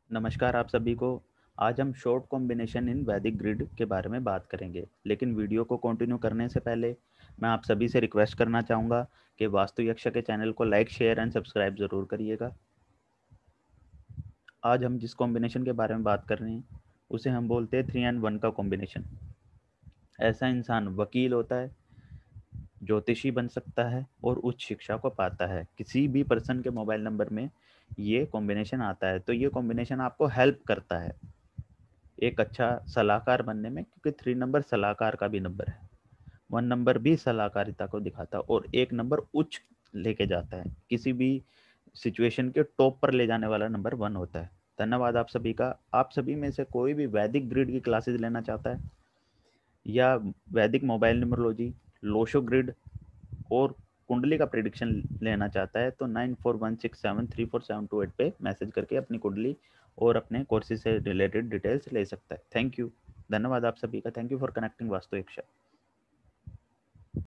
नमस्कार आप सभी को। आज हम शॉर्ट कॉम्बिनेशन इन वैदिक ग्रिड के बारे में बात करेंगे, लेकिन वीडियो को कंटिन्यू करने से पहले मैं आप सभी से रिक्वेस्ट करना चाहूँगा कि वास्तु यक्ष के चैनल को लाइक, शेयर एंड सब्सक्राइब ज़रूर करिएगा। आज हम जिस कॉम्बिनेशन के बारे में बात कर रहे हैं उसे हम बोलते हैं 3 and 1 का कॉम्बिनेशन। ऐसा इंसान वकील होता है, ज्योतिषी बन सकता है और उच्च शिक्षा को पाता है। किसी भी पर्सन के मोबाइल नंबर में ये कॉम्बिनेशन आता है, तो ये कॉम्बिनेशन आपको हेल्प करता है एक अच्छा सलाहकार बनने में, क्योंकि 3 नंबर सलाहकार का भी नंबर है। 1 नंबर भी सलाहकारिता को दिखाता है और 1 नंबर उच्च लेके जाता है, किसी भी सिचुएशन के टॉप पर ले जाने वाला नंबर 1 होता है। धन्यवाद आप सभी का। आप सभी में से कोई भी वैदिक ग्रिड की क्लासेस लेना चाहता है या वैदिक मोबाइल न्यूमरोलॉजी, लोशो ग्रिड और कुंडली का प्रिडिक्शन लेना चाहता है तो 9416734728 पे मैसेज करके अपनी कुंडली और अपने कोर्सेज से रिलेटेड डिटेल्स ले सकता है। Thank you. धन्यवाद आप सभी का। Thank you for connecting Vastu इच्छा।